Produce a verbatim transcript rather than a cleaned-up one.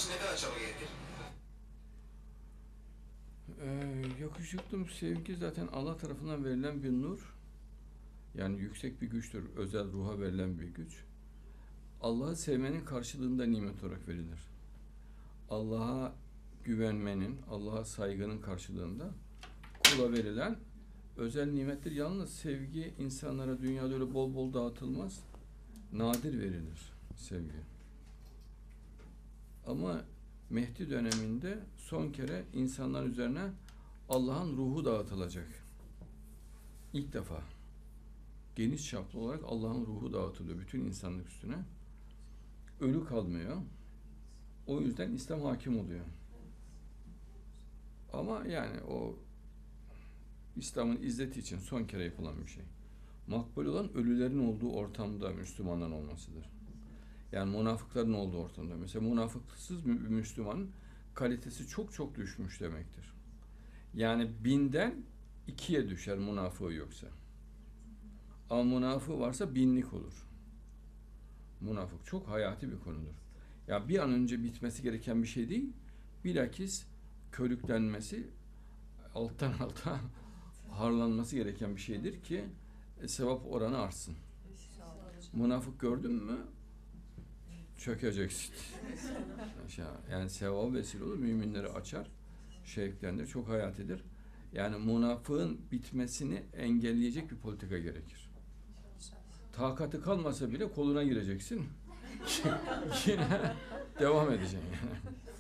için ne kadar çaba gerekir? Ee, yakışıklı sevgi zaten Allah tarafından verilen bir nur. Yani yüksek bir güçtür. Özel ruha verilen bir güç. Allah'ı sevmenin karşılığında nimet olarak verilir. Allah'a güvenmenin, Allah'a saygının karşılığında kula verilen özel nimettir. Yalnız sevgi insanlara dünyada öyle bol bol dağıtılmaz. Nadir verilir sevgi. Ama Mehdi döneminde son kere insanlar üzerine Allah'ın ruhu dağıtılacak. İlk defa geniş çaplı olarak Allah'ın ruhu dağıtılıyor bütün insanlık üstüne. Ölü kalmıyor. O yüzden İslam hakim oluyor. Ama yani o İslam'ın izzeti için son kere yapılan bir şey. Makbul olan ölülerin olduğu ortamda Müslümanların olmasıdır. Yani münafıkların olduğu ortamda. Mesela münafıksız bir Müslümanın kalitesi çok çok düşmüş demektir. Yani binden ikiye düşer münafığı yoksa. Ama münafığı varsa binlik olur. Münafık çok hayati bir konudur. Ya bir an önce bitmesi gereken bir şey değil, bilakis körüklenmesi, alttan alta harlanması gereken bir şeydir ki e, sevap oranı artsın. Münafık gördün mü çökeceksin. Yani sevap vesile olur, müminleri açar, şevklendir, çok hayatidir. Yani münafığın bitmesini engelleyecek bir politika gerekir. Takatı kalmasa bile koluna gireceksin. Yine devam edeceksin yani.